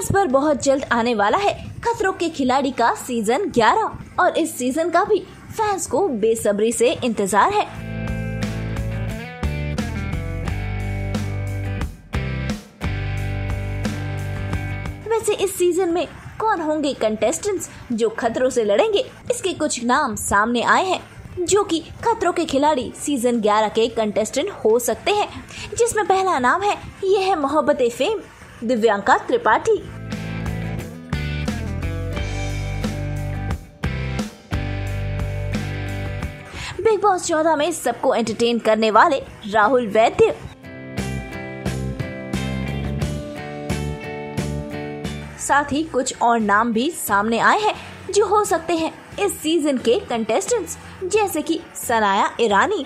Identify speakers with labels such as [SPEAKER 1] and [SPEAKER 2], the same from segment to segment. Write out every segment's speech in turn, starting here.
[SPEAKER 1] इस पर बहुत जल्द आने वाला है खतरों के खिलाड़ी का सीजन 11 और इस सीजन का भी फैंस को बेसब्री से इंतजार है। वैसे इस सीजन में कौन होंगे कंटेस्टेंट्स जो खतरों से लड़ेंगे, इसके कुछ नाम सामने आए हैं जो कि खतरों के खिलाड़ी सीजन 11 के कंटेस्टेंट हो सकते हैं, जिसमें पहला नाम है ये है Mohabbatein fame Divyanka Tripathi. Bigg Boss 14 में सबको एंटरटेन करने वाले राहुल वैद्य, साथ ही कुछ और नाम भी सामने आए हैं जो हो सकते हैं इस सीजन के कंटेस्टेंट्स, जैसे कि सनाया ईरानी,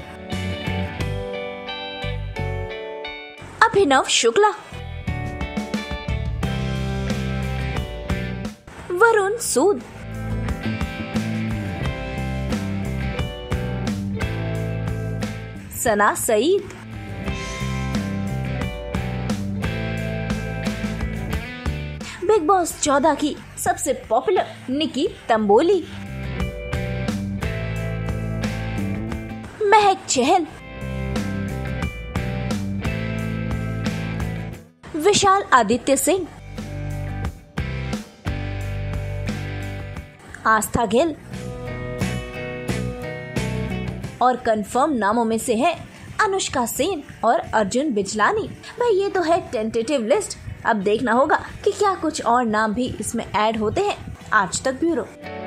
[SPEAKER 1] अभिनव शुक्ला, वरुण सूद, सना सईद, बिग बॉस 14 की सबसे पॉपुलर निकी तंबोली, महक चहल, विशाल आदित्य सिंह, आस्था गिल और कंफर्म नामों में से है अनुष्का सेन और अर्जुन बिजलानी। भाई ये तो है टेंटेटिव लिस्ट, अब देखना होगा कि क्या कुछ और नाम भी इसमें ऐड होते हैं। आज तक ब्यूरो।